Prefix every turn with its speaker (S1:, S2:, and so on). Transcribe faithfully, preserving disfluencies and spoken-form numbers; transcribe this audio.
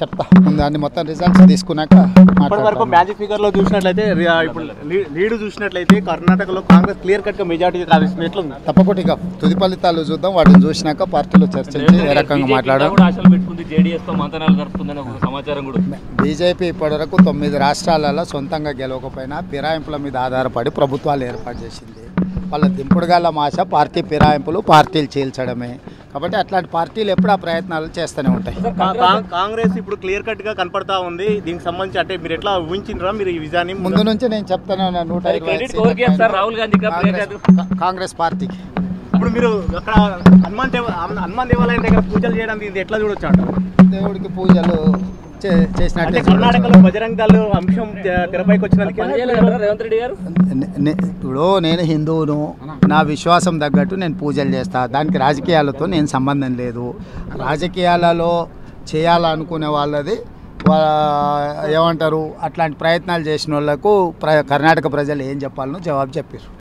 S1: చెప్తా దాన్ని మొత్తం రిజల్ట్స్ తీసుకున్నాక
S2: ఇప్పటివరకు మ్యాజిక్ ఫిగర్లో చూసినట్లయితే ఇప్పుడు లీడ్ చూసినట్లయితే కర్ణాటకలో కాంగ్రెస్ క్లియర్ కట్గా మెజార్టీ సాధిస్తుంది. ఎట్లుంది?
S1: తప్పకుండా ఇక తుది ఫలితాలు చూద్దాం, వాటిని చూసినాక పార్టీలో చర్చించి ఏ రకంగా మాట్లాడాలి. బీజేపీ ఇప్పటివరకు తొమ్మిది రాష్ట్రాలలో సొంతంగా గెలవకపోయినా ఫిరాయింపుల మీద ఆధారపడి ప్రభుత్వాలు ఏర్పాటు చేసింది. వాళ్ళ దింపుడుగాల మాష పార్టీ ఫిరాయింపులు, పార్టీలు చీల్చడమే. కాబట్టి అట్లాంటి పార్టీలు ఎప్పుడు ఆ ప్రయత్నాలు చేస్తూనే ఉంటాయి.
S2: కాంగ్రెస్ ఇప్పుడు క్లియర్ కట్ గా కనపడతా ఉంది. దీనికి సంబంధించి అంటే మీరు ఎట్లా ఊహించినరా మీరు ఈ విజయాన్ని?
S1: ముందు నుంచి నేను చెప్తాను, నూట కాంగ్రెస్ పార్టీకి.
S2: ఇప్పుడు మీరు అక్కడ హనుమాన్ దేవ హనుమాన్ దేవాలయం దగ్గర పూజలు చేయడానికి ఇది ఎట్లా చూడొచ్చు అంట?
S1: దేవుడికి పూజలు చేసినట్టు
S2: కర్ణాటకలో బజరంగ దళ్ అంశం తెరపైకి వచ్చినందుకు రేవంత్ రెడ్డి గారు
S1: ఇప్పుడు నేను హిందువును, నా విశ్వాసం తగ్గట్టు నేను పూజలు చేస్తా. దానికి రాజకీయాలతో నేను సంబంధం లేదు. రాజకీయాలలో చేయాలనుకునే వాళ్ళది ఏమంటారు, అట్లాంటి ప్రయత్నాలు చేసిన వాళ్ళకు కర్ణాటక ప్రజలు ఏం చెప్పాలనో జవాబు చెప్పారు.